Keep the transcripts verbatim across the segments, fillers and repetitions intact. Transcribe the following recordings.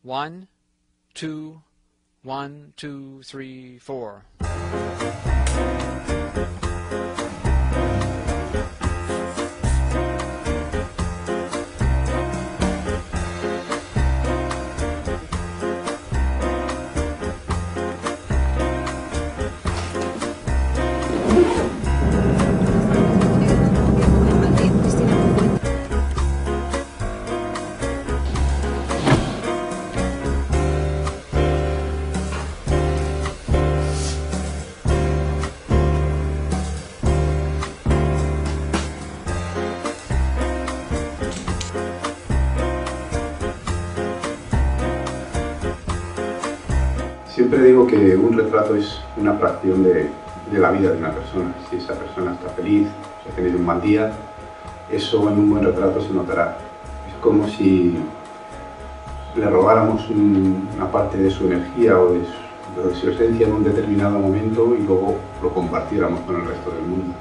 One, two, one, two, three, four. Siempre digo que un retrato es una fracción de, de la vida de una persona. Si esa persona está feliz, si ha tenido un mal día, eso en un buen retrato se notará. Es como si le robáramos un, una parte de su energía o de su, de su esencia en un determinado momento y luego lo compartiéramos con el resto del mundo.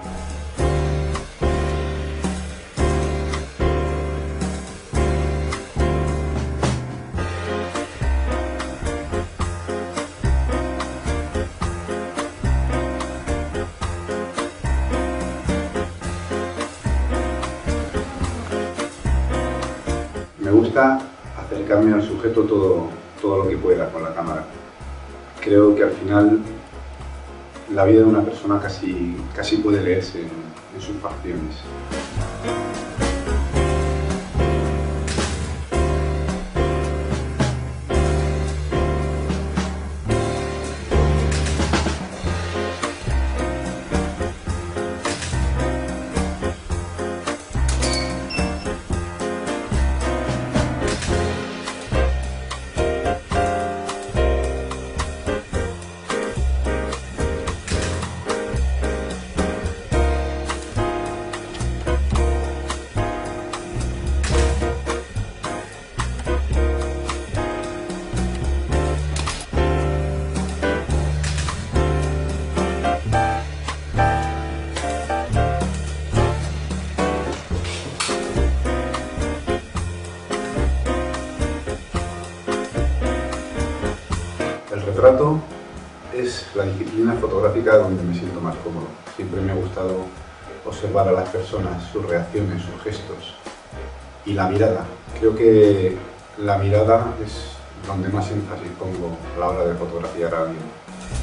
Me gusta acercarme al sujeto todo, todo lo que pueda con la cámara. Creo que al final la vida de una persona casi, casi puede leerse en, en sus facciones. El retrato es la disciplina fotográfica donde me siento más cómodo. Siempre me ha gustado observar a las personas, sus reacciones, sus gestos y la mirada. Creo que la mirada es donde más énfasis pongo a la hora de fotografiar a alguien.